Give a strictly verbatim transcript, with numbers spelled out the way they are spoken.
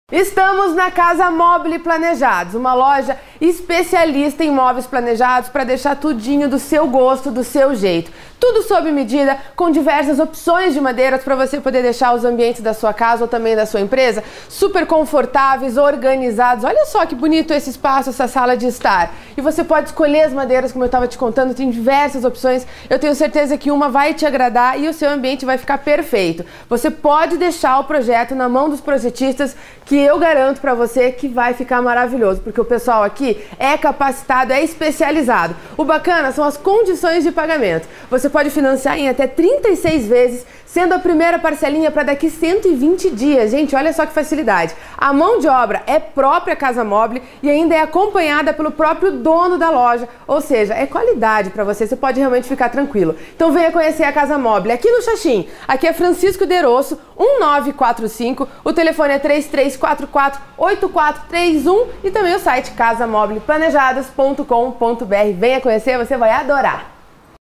Estamos na Casa Mobile Planejados, uma loja especialista em móveis planejados para deixar tudinho do seu gosto, do seu jeito. Tudo sob medida, com diversas opções de madeiras para você poder deixar os ambientes da sua casa ou também da sua empresa super confortáveis, organizados. Olha só que bonito esse espaço, essa sala de estar. E você pode escolher as madeiras, como eu estava te contando, tem diversas opções. Eu tenho certeza que uma vai te agradar e o seu ambiente vai ficar perfeito. Você pode deixar o projeto na mão dos projetistas, que eu garanto para você que vai ficar maravilhoso, porque o pessoal aqui é capacitado, é especializado. O bacana são as condições de pagamento. Você pode financiar em até trinta e seis vezes, sendo a primeira parcelinha para daqui cento e vinte dias. Gente, olha só que facilidade. A mão de obra é própria Casa Mobile e ainda é acompanhada pelo próprio dono da loja, ou seja, é qualidade para você, você pode realmente ficar tranquilo. Então venha conhecer a Casa Mobile aqui no Xaxim. Aqui é Francisco Derosso, um nove quatro cinco, o telefone é três três quatro quatro, oito quatro três um e também o site casa mobile planejados ponto com ponto br. Venha conhecer, você vai adorar!